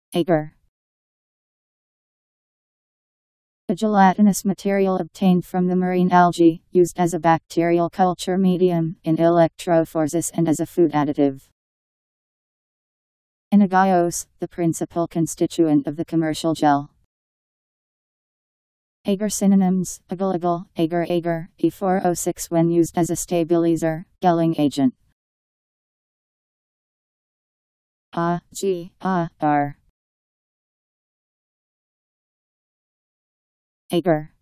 Agar. A gelatinous material obtained from the marine algae, used as a bacterial culture medium, in electrophoresis and as a food additive. An agarose, the principal constituent of the commercial gel. Agar synonyms: agal-agal, agar-agar, E406 when used as a stabiliser, gelling agent. Agar.